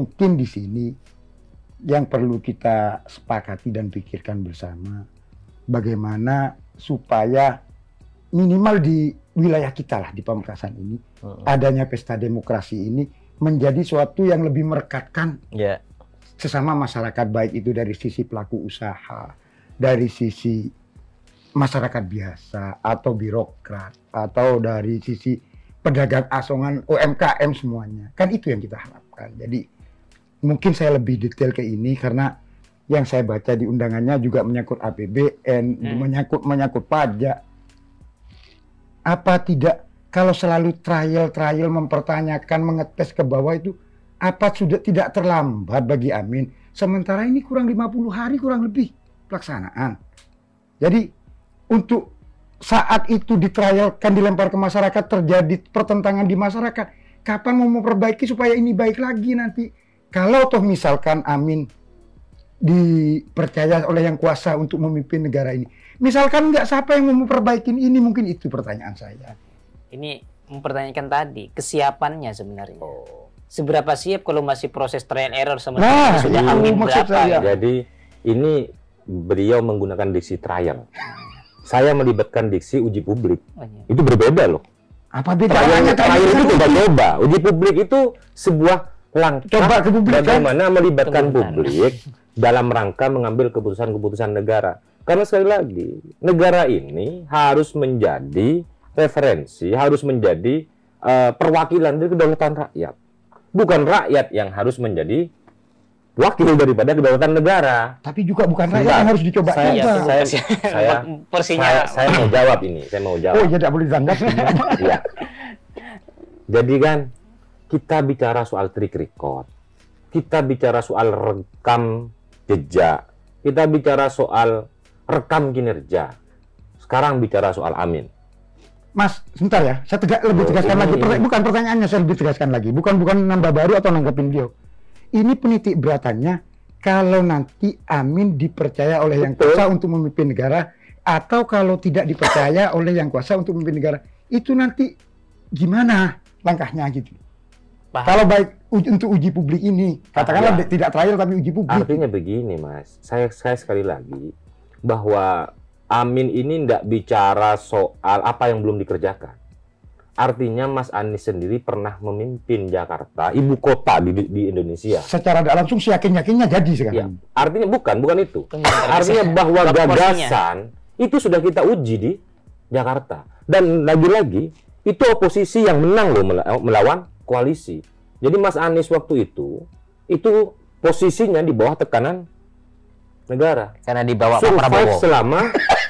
mungkin di sini yang perlu kita sepakati dan pikirkan bersama, bagaimana supaya minimal di wilayah kita lah, di Pamekasan ini, adanya pesta demokrasi ini menjadi suatu yang lebih merekatkan sesama masyarakat, baik itu dari sisi pelaku usaha, dari sisi masyarakat biasa atau birokrat, atau dari sisi pedagang asongan, UMKM semuanya. Kan itu yang kita harapkan. Jadi mungkin saya lebih detail ke ini karena yang saya baca di undangannya juga menyangkut APBN, menyangkut pajak. Apa tidak kalau selalu trial mempertanyakan, mengetes ke bawah itu, apa sudah tidak terlambat bagi Amin? Sementara ini kurang 50 hari kurang lebih pelaksanaan. Jadi untuk saat itu ditrialkan, dilempar ke masyarakat, terjadi pertentangan di masyarakat, kapan mau memperbaiki supaya ini baik lagi nanti? Kalau toh misalkan Amin dipercaya oleh yang kuasa untuk memimpin negara ini, misalkan nggak, siapa yang mau memperbaiki ini? Mungkin itu pertanyaan saya. Ini mempertanyakan tadi kesiapannya sebenarnya. Seberapa siap kalau masih proses trial error sementara sudah Amin berapa? Jadi ini beliau menggunakan diksi trial. Saya melibatkan diksi uji publik. Itu berbeda loh. Apa bedanya? Trial itu coba-coba. Uji publik itu sebuah langkah bagaimana melibatkan publik dalam rangka mengambil keputusan-keputusan negara. Karena sekali lagi, negara ini harus menjadi referensi, harus menjadi perwakilan dari kedaulatan rakyat. Bukan rakyat yang harus menjadi wakil daripada kedaulatan negara. Tapi juga bukan rakyat yang harus dicoba. Saya mau jawab ini. Saya mau jawab. Oh ya, tidak boleh dianggap. Ya. Jadi kan kita bicara soal track record, kita bicara soal rekam jejak, kita bicara soal rekam kinerja. Sekarang bicara soal Amin. Mas, sebentar ya, saya lebih tegaskan lagi. Bukan pertanyaannya, saya lebih tegaskan lagi. Bukan nambah baru atau nanggapin dia. Ini penitik beratannya kalau nanti Amin dipercaya oleh yang kuasa untuk memimpin negara, atau kalau tidak dipercaya oleh yang kuasa untuk memimpin negara, itu nanti gimana langkahnya gitu. Kalau baik untuk uji publik ini, katakanlah tidak trial tapi uji publik. Artinya begini, Mas. Saya sekali lagi bahwa Amin ini tidak bicara soal apa yang belum dikerjakan. Artinya Mas Anies sendiri pernah memimpin Jakarta, ibu kota di Indonesia. Secara tidak langsung yakin-yakinnya jadi sekarang. Ya, artinya bukan itu. Artinya bahwa gagasan itu sudah kita uji di Jakarta. Dan lagi-lagi, itu oposisi yang menang loh melawan koalisi. Jadi Mas Anies waktu itu posisinya di bawah tekanan negara. Karena di bawah Pak Prabowo. Selama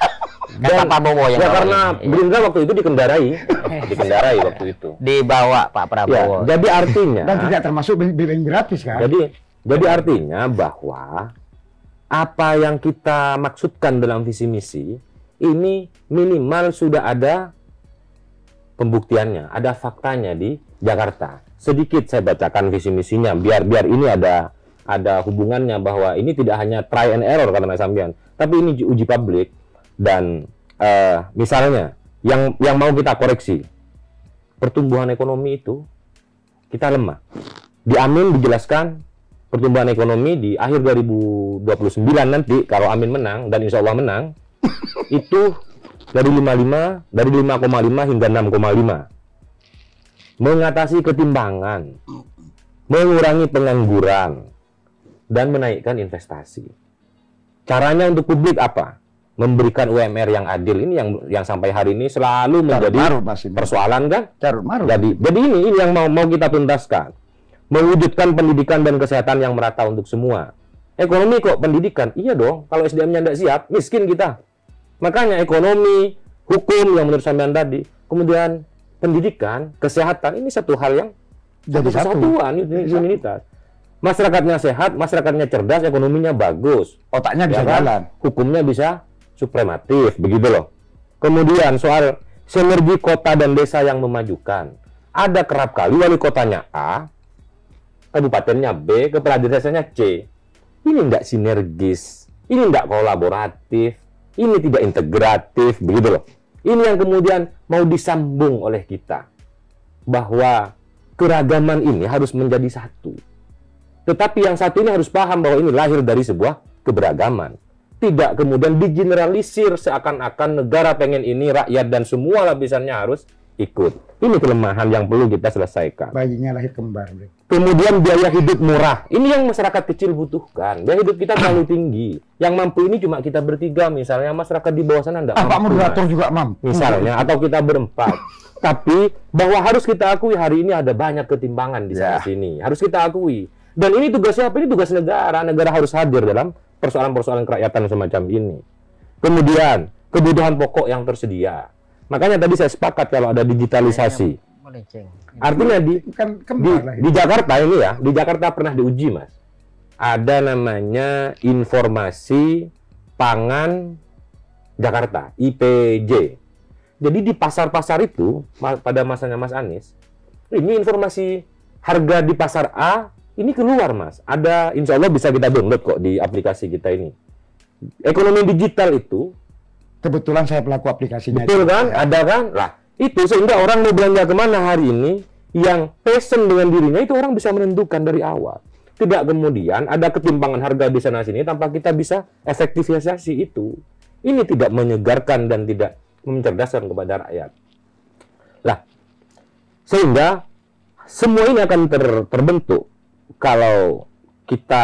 dan Prabowo yang karena Gerindra waktu itu dikendarai waktu itu. Dibawa Pak Prabowo. Ya, jadi artinya dan tidak termasuk BBM gratis kan. Jadi artinya bahwa apa yang kita maksudkan dalam visi misi ini minimal sudah ada pembuktiannya, ada faktanya di Jakarta. Sedikit saya bacakan visi misinya biar ini ada hubungannya, bahwa ini tidak hanya try and error kata Mas Sambian, tapi ini uji publik. Dan misalnya yang mau kita koreksi, pertumbuhan ekonomi itu kita lemah. Di Amin dijelaskan pertumbuhan ekonomi di akhir 2029 nanti kalau Amin menang, dan insya Allah menang, itu dari 5,5 hingga 6,5. Mengatasi ketimpangan, mengurangi pengangguran, dan menaikkan investasi. Caranya untuk publik apa? Memberikan UMR yang adil. Ini yang sampai hari ini selalu menjadi persoalan kan? Jadi ini yang mau kita tuntaskan. Mewujudkan pendidikan dan kesehatan yang merata untuk semua. Ekonomi kok pendidikan? Iya dong, kalau SDM-nya tidak siap, miskin kita. Makanya ekonomi, hukum yang menurut Sambian tadi, kemudian pendidikan, kesehatan, ini satu hal yang jadi kesatuan, unitas. Masyarakatnya sehat, masyarakatnya cerdas, ekonominya bagus, otaknya bisa jalan, hukumnya bisa suprematif, begitu loh. Kemudian soal sinergi kota dan desa yang memajukan. Ada kerap kali wali kotanya A, kabupatennya B, kepala desanya C. Ini enggak sinergis, ini enggak kolaboratif, ini tidak integratif, begitu loh. Ini yang kemudian mau disambung oleh kita. Bahwa keragaman ini harus menjadi satu. Tetapi yang satu ini harus paham bahwa ini lahir dari sebuah keberagaman. Tidak kemudian digeneralisir seakan-akan negara pengen ini, rakyat dan semua lapisannya harus ikut. Ini kelemahan yang perlu kita selesaikan. Bayinya lahir kembar. Kemudian biaya hidup murah. Ini yang masyarakat kecil butuhkan. Biaya hidup kita terlalu tinggi. Yang mampu ini cuma kita bertiga misalnya. Masyarakat di bawah sana enggak Pak moderator juga mampu. Misalnya, atau kita berempat. Tapi bahwa harus kita akui hari ini ada banyak ketimbangan di sana sini. Harus kita akui. Dan ini tugas siapa? Ini tugas negara. Negara harus hadir dalam persoalan-persoalan kerakyatan semacam ini. Kemudian, kebutuhan pokok yang tersedia. Makanya tadi saya sepakat kalau ada digitalisasi. Artinya di Jakarta ini ya, di Jakarta pernah diuji Mas. Ada namanya informasi pangan Jakarta, IPJ. Jadi di pasar-pasar itu, pada masanya Mas Anies, ini informasi harga di pasar A, ini keluar Mas. Ada, insya Allah bisa kita download kok di aplikasi kita ini. Ekonomi digital itu, kebetulan saya pelaku aplikasinya. Betul kan? Ada kan? Lah, itu sehingga orang mau belanja kemana hari ini, yang passion dengan dirinya itu orang bisa menentukan dari awal. Tidak kemudian ada ketimpangan harga di sana-sini tanpa kita bisa efektivisasi itu. Ini tidak menyegarkan dan tidak mencerdaskan kepada rakyat. Lah, sehingga semua ini akan terbentuk kalau kita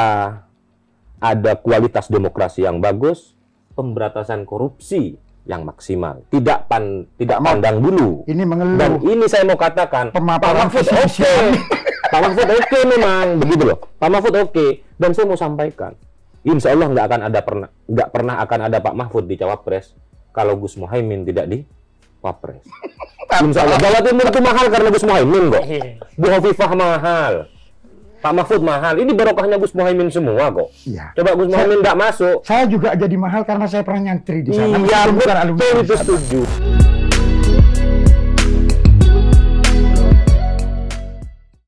ada kualitas demokrasi yang bagus, pemberantasan korupsi yang maksimal, tidak pandang bulu. Ini mengeluh. Dan ini saya mau katakan, Pak Mahfud oke. Pak Mahfud oke memang begitu loh. Pak Mahfud oke. Dan saya mau sampaikan, insya Allah nggak pernah akan ada Pak Mahfud di Cawapres kalau Gus Muhaimin tidak di Wapres. Insya Allah. Jawa Timur itu mahal karena Gus Muhaimin kok. Bu Hovifah mahal. Pak Mahfud mahal. Ini barokahnya Gus Muhaimin semua kok. Ya. Coba Gus Muhaimin nggak masuk. Saya juga jadi mahal karena saya pernah nyantri di sana. Iya, betul itu setuju.